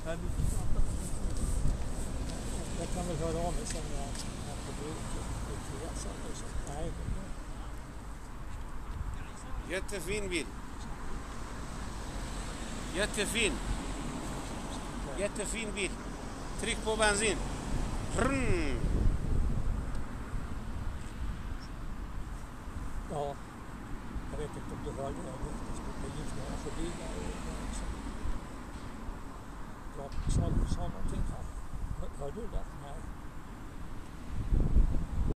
Jag kan väl höra av mig sen när jag får gå ut och resa. Nej. Jättefin bil. Jättefin. Jättefin bil. Tryck på bensin. Wroom. Ja, jag vet inte om du hörde det. Det gick några förbi där. Jag sa någonting här. Hör du det? Nej.